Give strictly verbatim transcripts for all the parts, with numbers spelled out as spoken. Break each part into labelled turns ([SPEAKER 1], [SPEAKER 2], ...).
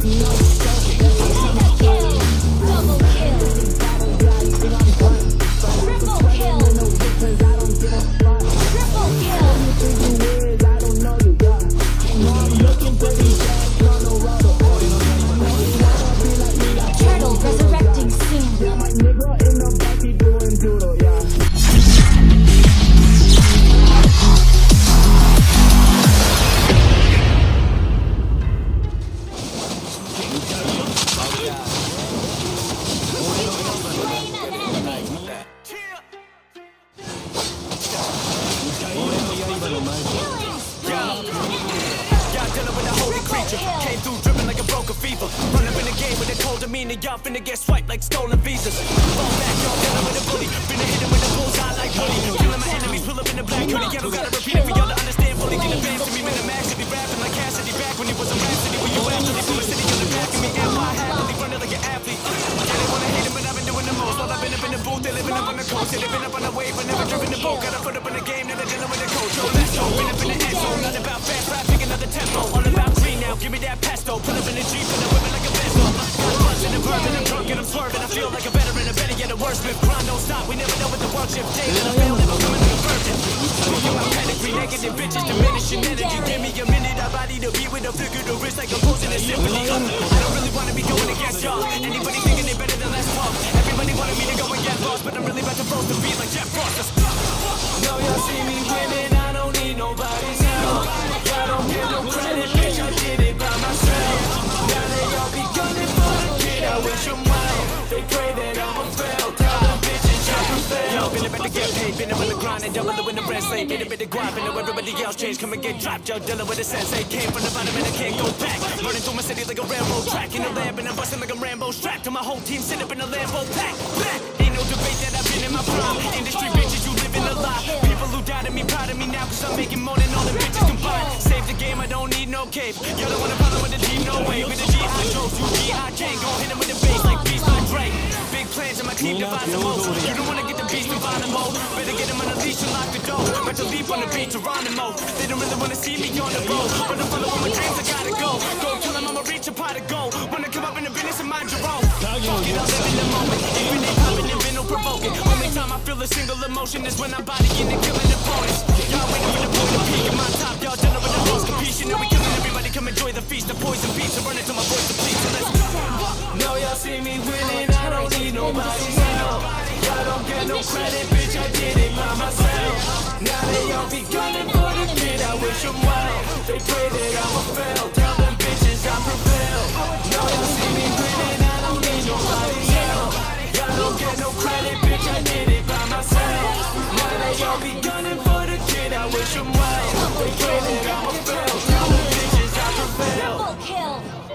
[SPEAKER 1] Came through dripping like a broken fever. Run up in the game with a cold demeanor. Y'all finna get swiped like stolen visas. Fall back, y'all dealing with a bully. Finna hit him with a bullseye like Woody. Killing my enemies, pull up in the black hoodie. I don't gotta repeat it for y'all to understand fully. Get advanced to me, man, I'm actually rapping like Cassidy back when he was a rhapsody. When you actually from a city on the back of me. And why happily running like an athlete. Yeah, they wanna hate him, but I've been doing the most. While I've been up in the booth, they living up on the coast. They living up on the wave, but never driven the boat. Gotta put up in the game, now they're dealing with the coach. Yo, let's go. Been up in the end zone. Not about fast rap, pick another tempo. All about green now, give me that pesto. Put up in the Jeep and I'm whipping like a Vespa. Got a buzz and a verb and I'm drunk and I'm swerving. I feel like a veteran, a better yet a wordsmith. Grind don't stop, we never know what the work shift. Day that I fail, never coming like a virgin. Smoking my pedigree, negative bitches, diminishing energy. Give me a minute, I body the beat with a figure to wrist like composing a symphony. I don't really wanna be going against y'all. Anybody thinking they better than less talk. Everybody wanted me to go and get lost, but I'm really about to roast the beat like Jeff Frost. No, y'all see me winning, I don't need nobody's help. Y'all don't get no credit, bitch, I did it by myself. Now they all be gunning for the kid, I wish them well. They pray that I'ma fail, tell them bitches I can fail. Yo, been about to get paid, been up on the grind and double it when the rest late. Made a bit of guap and know everybody else changed, come and get dropped. Yo, dealing with a sensei, came from the bottom and I can't go back. Running through my city like a railroad track in the lab and I'm busting like a Rambo strapped. To my whole team sit up in a Lambo pack. Back. Ain't no debate that I've been in my prime. Industry bitches, you living a lie. People who doubted me, proud of me now, cause I'm making more than all the bitches combined. Save the game, I don't need no cape. Y'all don't wanna follow with the G, no way. With the G I Joes, you G I J, gon' hit him with the bass like Beast on Dre. Big plans in my team divide the most. You don't wanna get the beast divide the most. Better get him on the leash and lock the door. But to leap on the beat, Geronimo. They don't really wanna see me on the road, but I'm following my dreams, I gotta go. Go till I'm I'ma reach a pot of gold. Wanna come up in the business and mind your own. Fuck it, I'll live in the moment. Even they popping and been no provoking. Only time I feel a single emotion is when I'm bodying and killing opponents. Y'all waiting for the point to peak at my top. Y'all dealing with the most completion. And we killing everybody, come enjoy the feast. The poison beats and run into my voice to please. So let's go. No, y'all see me winning, I don't need nobody's help. Y'all don't get no credit, bitch, I did it by myself. Now they all be gunning for the kid, I wish them well. They pray that I'ma fail, tell them bitches I prevail. No, y'all see me winning, I don't need nobody's help. Y'all don't get no credit, bitch, I did it by myself. Now they all be gunning for the kid, I wish them well. They pray that I'ma fail, tell them bitches I prevail.
[SPEAKER 2] Triple kill.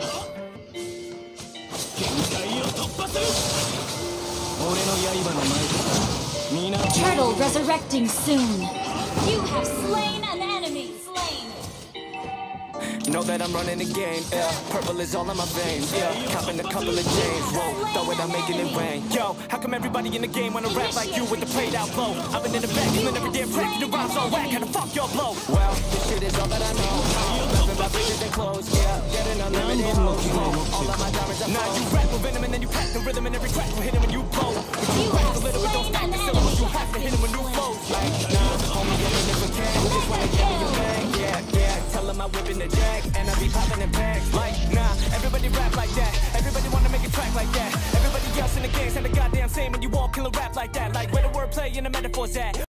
[SPEAKER 2] Turtle resurrecting soon. You have slain an enemy. Slain.
[SPEAKER 1] Know that I'm running the game, yeah. Purple is all in my veins, yeah. Copping a couple of chains, whoa. Throw it, I'm making it rain. Yo, how come everybody in the game wanna rap like you with the played out flow? I've been in the back, killing every damn track, the rhymes all whack. How the fuck y'all blow? Well, this shit is all that I know. Rapping about bitches and clothes, yeah. Getting unlimited moves, all of my diamonds are now you rap with venom and then you pack the rhythm in every track. We'll hit him when you blow. But you rap a little bit, don't stack the syllables. You have to hit him with new flows. Like, nah, homie, get it if we can. Just wanna give me your bang, yeah, yeah. Tell him I'm whipping the jack, and I be popping in bags. Like, nah, everybody rap like that. Everybody wanna make a track like that. Everybody else in the game said the goddamn same when you all kill a rap like that. Like, where the wordplay and the metaphors at.